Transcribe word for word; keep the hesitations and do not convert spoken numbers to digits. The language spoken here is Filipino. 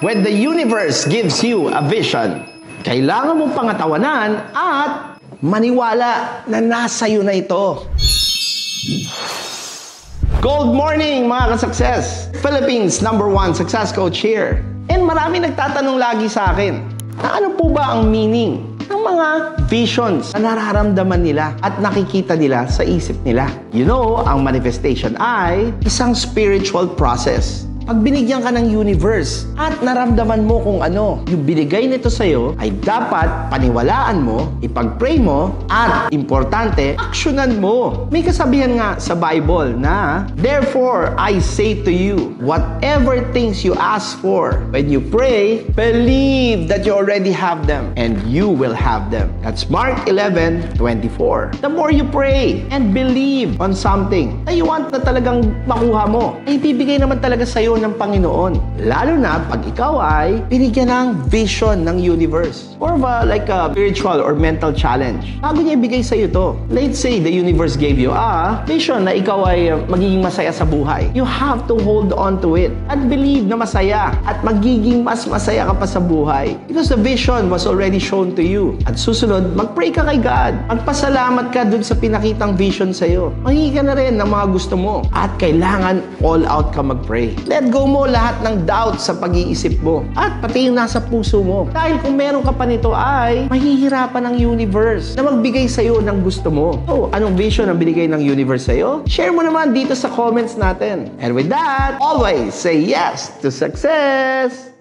When the universe gives you a vision, kailangan mong pangatawanan at maniwala na nasa iyo na ito. Good morning mga ka-success! Philippines number one success coach here. And marami nagtatanong lagi sa akin, na ano po ba ang meaning ng mga visions na nararamdaman nila at nakikita nila sa isip nila? You know, ang manifestation ay isang spiritual process. Pag binigyan ka ng universe at naramdaman mo kung ano yung binigay nito sa'yo, ay dapat paniwalaan mo, ipag-pray mo, at importante, aksyonan mo. May kasabihan nga sa Bible na, therefore, I say to you, whatever things you ask for, when you pray, believe that you already have them, and you will have them. That's Mark eleven twenty-four. The more you pray and believe on something na you want na talagang makuha mo, ay ibibigay naman talaga sa'yo ng Panginoon. Lalo na pag ikaw ay binigyan ng vision ng universe. Or ba, like a spiritual or mental challenge. Bago niya ibigay sa'yo to. Let's say the universe gave you a vision na ikaw ay magiging masaya sa buhay. You have to hold on to it and believe na masaya at magiging mas masaya ka pa sa buhay. Because the vision was already shown to you. At susunod, mag-pray ka kay God. Magpasalamat ka dun sa pinakitang vision sa'yo. Mangingi ka na rin ng mga gusto mo. At kailangan all out ka mag-pray. Let go mo lahat ng doubt sa pag-iisip mo at pati yung nasa puso mo. Dahil kung meron ka pa nito ay mahihirapan ng universe na magbigay sa'yo ng gusto mo. So, anong vision ang binigay ng universe sa'yo? Share mo naman dito sa comments natin. And with that, always say yes to success!